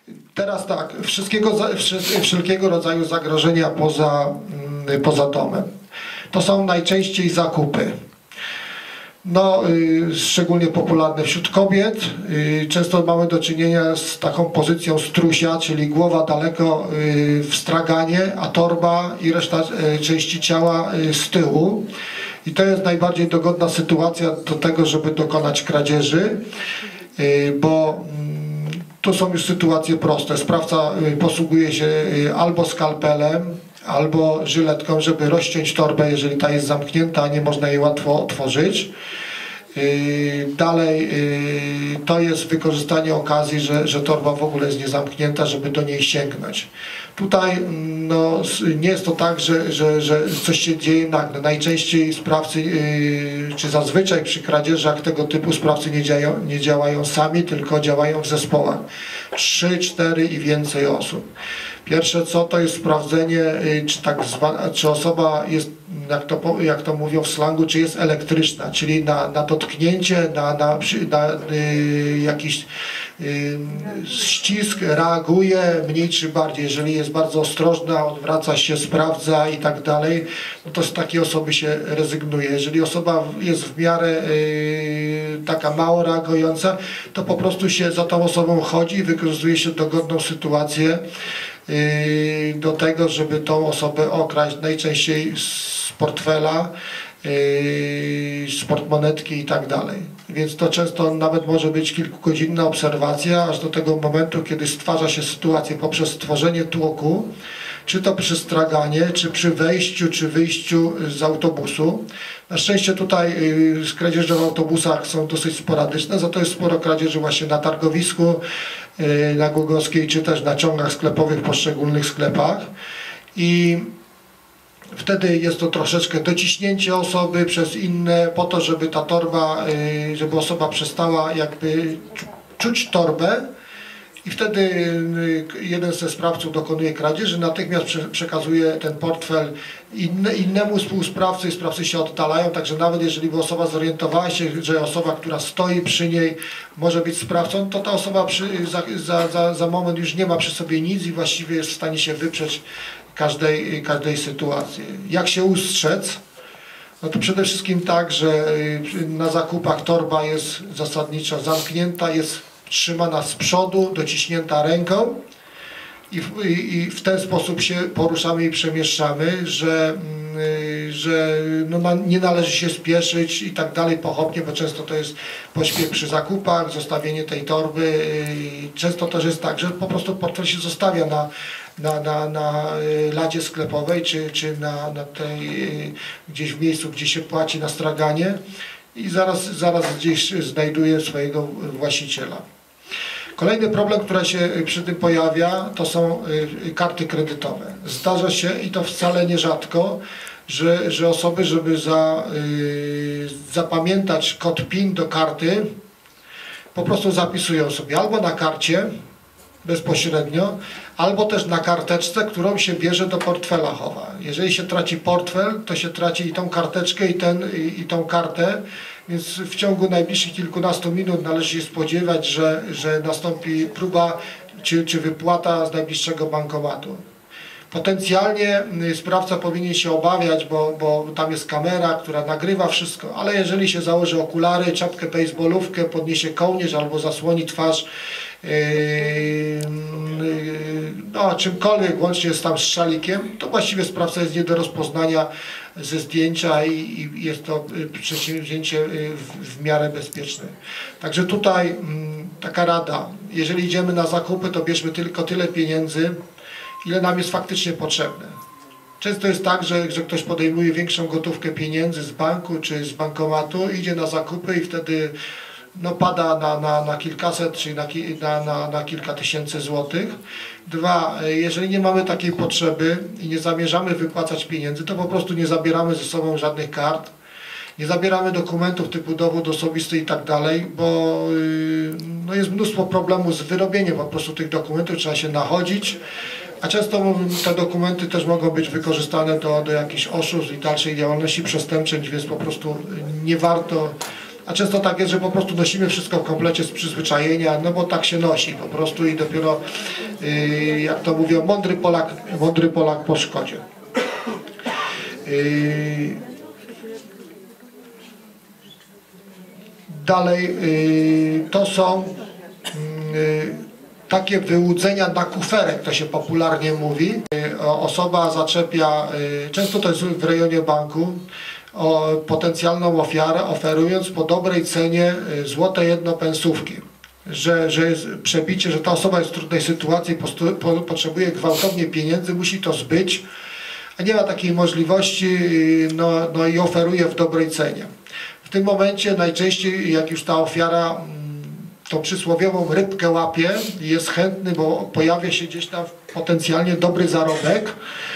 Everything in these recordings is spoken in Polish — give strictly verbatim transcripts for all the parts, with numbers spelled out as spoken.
Teraz tak, wszystkiego, wszelkiego rodzaju zagrożenia poza, poza domem. To są najczęściej zakupy. No, y, szczególnie popularne wśród kobiet. Y, często mamy do czynienia z taką pozycją strusia, czyli głowa daleko y, w straganie, a torba i reszta y, części ciała y, z tyłu. I to jest najbardziej dogodna sytuacja do tego, żeby dokonać kradzieży, y, bo y, tu są już sytuacje proste. Sprawca y, posługuje się y, albo skalpelem, albo żyletką, żeby rozciąć torbę, jeżeli ta jest zamknięta, a nie można jej łatwo otworzyć. Dalej to jest wykorzystanie okazji, że, że torba w ogóle jest niezamknięta, żeby do niej sięgnąć. Tutaj no, nie jest to tak, że, że, że coś się dzieje nagle. Najczęściej sprawcy, czy zazwyczaj przy kradzieżach tego typu sprawcy nie działają, nie działają sami, tylko działają w zespołach. Trzy, cztery i więcej osób. Pierwsze co, to jest sprawdzenie, czy, tak zwana, czy osoba jest, jak to, jak to mówią w slangu, czy jest elektryczna, czyli na, na dotknięcie, na, na, na y, jakiś y, ścisk reaguje mniej czy bardziej. Jeżeli jest bardzo ostrożna, odwraca się, sprawdza i tak dalej, no to z takiej osoby się rezygnuje. Jeżeli osoba jest w miarę y, taka mało reagująca, to po prostu się za tą osobą chodzi i wykorzystuje się dogodną sytuację do tego, żeby tą osobę okraść, najczęściej z portfela, z portmonetki i tak dalej. Więc to często nawet może być kilkugodzinna obserwacja, aż do tego momentu, kiedy stwarza się sytuację poprzez stworzenie tłoku, czy to przy straganie, czy przy wejściu, czy wyjściu z autobusu. Na szczęście tutaj kradzieże w autobusach są dosyć sporadyczne, za to jest sporo kradzieży właśnie na targowisku, na Głogowskiej, czy też na ciągach sklepowych w poszczególnych sklepach. I wtedy jest to troszeczkę dociśnięcie osoby przez inne, po to, żeby ta torba, żeby osoba przestała jakby czuć torbę. I wtedy jeden ze sprawców dokonuje kradzieży, natychmiast przekazuje ten portfel inne, innemu współsprawcy i sprawcy się oddalają, także nawet jeżeli by osoba zorientowała się, że osoba, która stoi przy niej może być sprawcą, to ta osoba przy, za, za, za, za moment już nie ma przy sobie nic i właściwie jest w stanie się wyprzeć każdej, każdej sytuacji. Jak się ustrzec? No to przede wszystkim tak, że na zakupach torba jest zasadniczo zamknięta, jest trzymana z przodu, dociśnięta ręką i w, i, i w ten sposób się poruszamy i przemieszczamy, że, że no, nie należy się spieszyć i tak dalej pochopnie, bo często to jest pośpiech przy zakupach, zostawienie tej torby. Często też jest tak, że po prostu portfel się zostawia na, na, na, na ladzie sklepowej, czy, czy na, na tej, gdzieś w miejscu, gdzie się płaci na straganie i zaraz, zaraz gdzieś znajduje swojego właściciela. Kolejny problem, który się przy tym pojawia, to są karty kredytowe. Zdarza się, i to wcale nierzadko, że, że osoby, żeby za, y, zapamiętać kod PIN do karty, po prostu zapisują sobie albo na karcie bezpośrednio, albo też na karteczce, którą się bierze do portfela chowa. Jeżeli się traci portfel, to się traci i tą karteczkę, i, ten, i, i tą kartę, więc w ciągu najbliższych kilkunastu minut należy się spodziewać, że, że nastąpi próba czy, czy wypłata z najbliższego bankomatu. Potencjalnie sprawca powinien się obawiać, bo, bo tam jest kamera, która nagrywa wszystko, ale jeżeli się założy okulary, czapkę bejsbolówkę, podniesie kołnierz albo zasłoni twarz yy, yy, no, czymkolwiek, łącznie z tam strzalikiem, to właściwie sprawca jest nie do rozpoznania ze zdjęcia i, i jest to przedsięwzięcie w, w miarę bezpieczne. Także tutaj mm, taka rada, jeżeli idziemy na zakupy, to bierzmy tylko tyle pieniędzy, ile nam jest faktycznie potrzebne. Często jest tak, że, że ktoś podejmuje większą gotówkę pieniędzy z banku czy z bankomatu, idzie na zakupy i wtedy no, pada na, na, na kilkaset czy na, na, na, na kilka tysięcy złotych. Dwa, jeżeli nie mamy takiej potrzeby i nie zamierzamy wypłacać pieniędzy, to po prostu nie zabieramy ze sobą żadnych kart, nie zabieramy dokumentów typu dowód osobisty i tak dalej, bo no, jest mnóstwo problemów z wyrobieniem po prostu tych dokumentów, trzeba się nachodzić, a często te dokumenty też mogą być wykorzystane do, do jakichś oszustw i dalszej działalności przestępczej, więc po prostu nie warto A często tak jest, że po prostu nosimy wszystko w komplecie z przyzwyczajenia, no bo tak się nosi po prostu i dopiero, yy, jak to mówią, mądry Polak, mądry Polak po szkodzie. Yy, dalej, yy, to są yy, takie wyłudzenia na kuferek, to się popularnie mówi. Yy, osoba zaczepia, yy, często to jest w rejonie banku, o potencjalną ofiarę, oferując po dobrej cenie złote jednopensówki, że, że jest przebicie, że ta osoba jest w trudnej sytuacji, postu, po, potrzebuje gwałtownie pieniędzy, musi to zbyć, a nie ma takiej możliwości, no, no i oferuje w dobrej cenie. W tym momencie najczęściej, jak już ta ofiara tą przysłowiową rybkę łapie i jest chętny, bo pojawia się gdzieś tam potencjalnie dobry zarobek,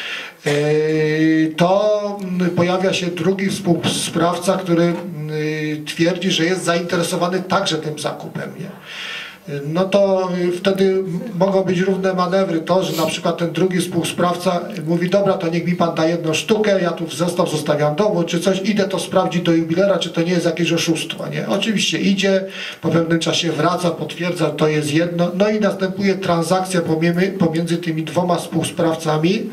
to pojawia się drugi współsprawca, który twierdzi, że jest zainteresowany także tym zakupem. Nie? No to wtedy mogą być równe manewry. To, że na przykład ten drugi współsprawca mówi, dobra, to niech mi pan da jedną sztukę, ja tu zestaw zostawiam domu, czy coś, idę to sprawdzić do jubilera, czy to nie jest jakieś oszustwo. Nie? Oczywiście idzie, po pewnym czasie wraca, potwierdza, to jest jedno, no i następuje transakcja pomiędzy, pomiędzy tymi dwoma współsprawcami,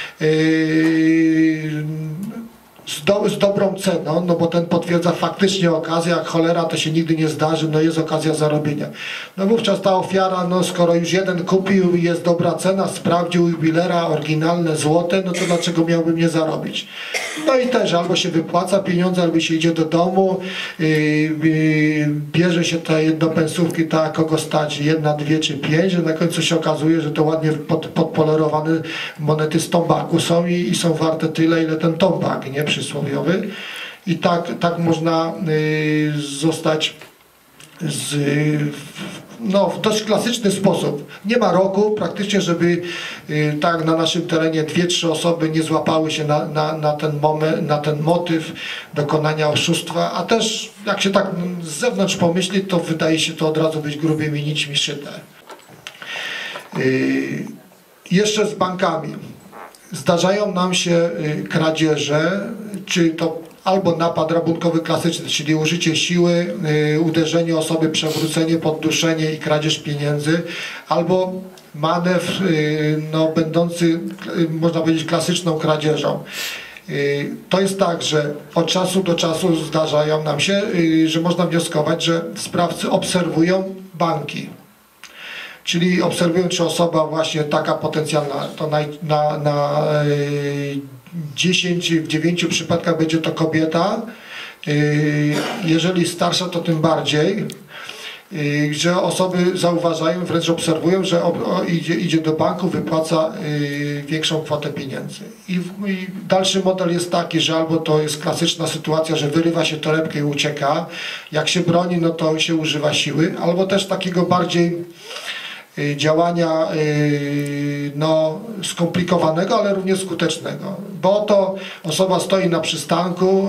Z, do, z dobrą ceną, no bo ten potwierdza faktycznie okazję, jak cholera to się nigdy nie zdarzy, no jest okazja zarobienia. No wówczas ta ofiara, no skoro już jeden kupił i jest dobra cena, sprawdził jubilera, oryginalne złote, no to dlaczego miałbym nie zarobić? No i też albo się wypłaca pieniądze, albo się idzie do domu, yy, yy, bierze się te jednopensówki, tak kogo stać, jedna, dwie czy pięć, że na końcu się okazuje, że to ładnie pod, podpolerowane monety z tombaku są i, i są warte tyle, ile ten tombak, nie? Przysłowiowy. I tak, tak można y, zostać z, no, w dość klasyczny sposób. Nie ma roku praktycznie, żeby y, tak na naszym terenie dwie, trzy osoby nie złapały się na, na, na, ten moment, na ten motyw dokonania oszustwa, a też jak się tak z zewnątrz pomyśli, to wydaje się to od razu być grubymi nićmi szyte. Y, jeszcze z bankami. Zdarzają nam się kradzieże, czy to albo napad rabunkowy klasyczny, czyli użycie siły, uderzenie osoby, przewrócenie, podduszenie i kradzież pieniędzy, albo manewr no, będący, można powiedzieć, klasyczną kradzieżą. To jest tak, że od czasu do czasu zdarzają nam się, że można wnioskować, że sprawcy obserwują banki. Czyli obserwują, czy osoba właśnie taka potencjalna, to na, na, na dziesięć, w dziewięciu przypadkach będzie to kobieta. Jeżeli starsza, to tym bardziej. Że osoby zauważają, wręcz obserwują, że idzie, idzie do banku, wypłaca większą kwotę pieniędzy. I, I dalszy model jest taki, że albo to jest klasyczna sytuacja, że wyrywa się torebkę i ucieka. Jak się broni, no to się używa siły. Albo też takiego bardziej działania no, skomplikowanego, ale również skutecznego. Bo to osoba stoi na przystanku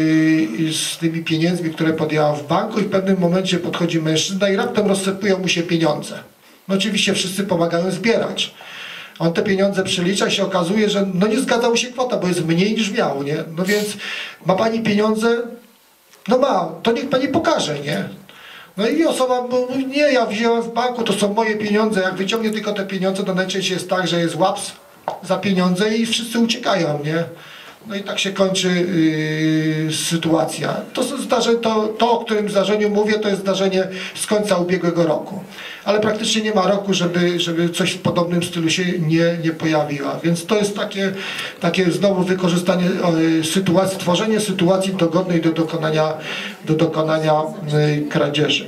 z tymi pieniędzmi, które podjęła w banku i w pewnym momencie podchodzi mężczyzna i raptem rozsypują mu się pieniądze. No oczywiście wszyscy pomagają zbierać. On te pieniądze przelicza i się okazuje, że no nie zgadza mu się kwota, bo jest mniej niż miał, nie? No więc ma pani pieniądze? No ma, to niech pani pokaże, nie? No i osoba mówi, nie, ja wziąłem w banku, to są moje pieniądze, jak wyciągnie tylko te pieniądze, to najczęściej jest tak, że jest łaps za pieniądze i wszyscy uciekają, nie? No i tak się kończy yy, sytuacja. To, zdarzenie, to, to, o którym zdarzeniu mówię, to jest zdarzenie z końca ubiegłego roku. Ale praktycznie nie ma roku, żeby, żeby coś w podobnym stylu się nie, nie pojawiło. Więc to jest takie, takie znowu wykorzystanie yy, sytuacji, tworzenie sytuacji dogodnej do dokonania, do dokonania yy, kradzieży.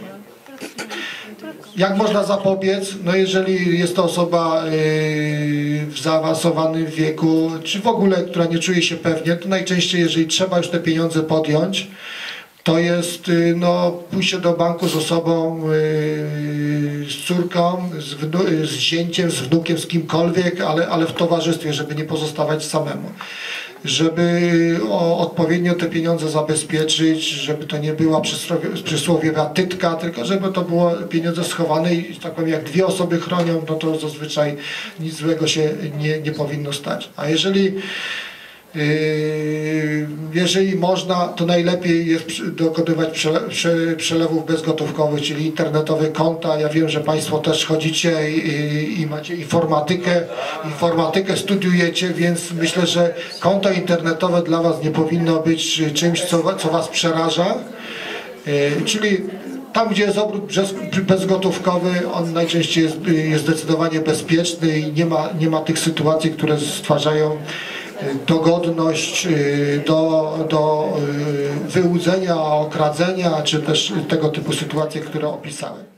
Jak można zapobiec? No jeżeli jest to osoba yy, w zaawansowanym wieku, czy w ogóle, która nie czuje się pewnie, to najczęściej, jeżeli trzeba już te pieniądze podjąć, to jest yy, no, pójście do banku z osobą, yy, z córką, z, wnu- z zięciem, z wnukiem, z kimkolwiek, ale, ale w towarzystwie, żeby nie pozostawać samemu. Żeby o, odpowiednio te pieniądze zabezpieczyć, żeby to nie była przysłowiowa tytka, tylko żeby to było pieniądze schowane i tak powiem, jak dwie osoby chronią, no to zazwyczaj nic złego się nie, nie powinno stać. A jeżeli Jeżeli można, to najlepiej jest dokonywać przelewów bezgotówkowych, czyli internetowe konta. Ja wiem, że Państwo też chodzicie i, i macie informatykę, informatykę studiujecie, więc myślę, że konto internetowe dla Was nie powinno być czymś, co, co Was przeraża. Czyli tam, gdzie jest obrót bezgotówkowy, on najczęściej jest, jest zdecydowanie bezpieczny i nie ma, nie ma tych sytuacji, które stwarzają dogodność do, do wyłudzenia, okradzenia, czy też tego typu sytuacje, które opisałem.